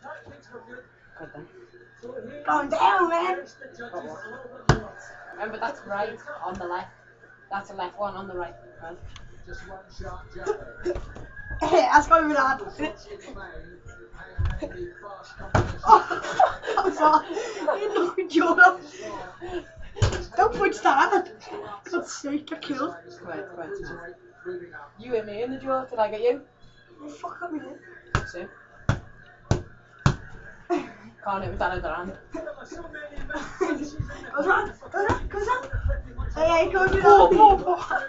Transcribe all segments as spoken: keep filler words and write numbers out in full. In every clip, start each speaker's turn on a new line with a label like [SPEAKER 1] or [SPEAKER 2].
[SPEAKER 1] Good then.
[SPEAKER 2] Going down, man.
[SPEAKER 1] Remember, that's right on the left. That's the left one on the right. Right.
[SPEAKER 2] Hey, that's going to be that. Oh, I'm sorry. You knocked your up. Don't push that. God's sake, you're killed.
[SPEAKER 1] Come on, come on. You hit me in the jaw. Did I get you?
[SPEAKER 2] Oh, fuck up me then.
[SPEAKER 1] See? Can't hit me down the hand.
[SPEAKER 2] Goes on, goes on, goes on. Hey, hey, go do that. Oh, oh, oh.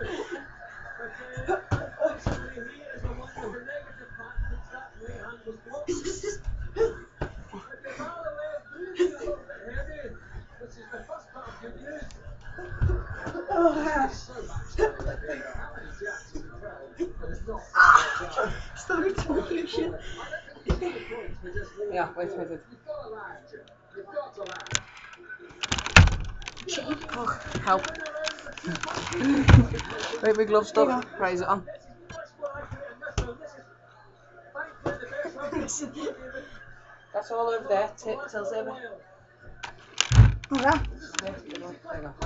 [SPEAKER 2] Stop it talking shit.
[SPEAKER 1] Yeah, wait, wait, wait. Oh, help. Wait, big glove stuff. Raise it on. That's all over there. Tip, tills over.
[SPEAKER 2] Oh, yeah.
[SPEAKER 1] There you go.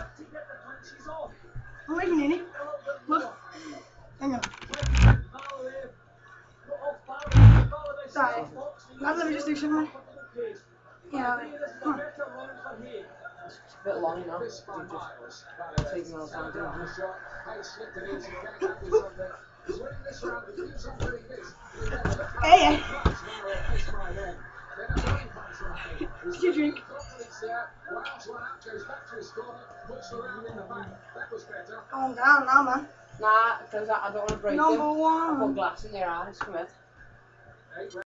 [SPEAKER 2] I'm making any. Look. Hang on. Sorry. Now let me just do something. Yeah. Huh.
[SPEAKER 1] It's a bit long now. You just taking all the time doing it.
[SPEAKER 2] Hey, did you drink? Calm down now, man.
[SPEAKER 1] Nah, because I, I don't want to break
[SPEAKER 2] Number
[SPEAKER 1] them.
[SPEAKER 2] one.
[SPEAKER 1] I'll put glass in your eyes. Come here.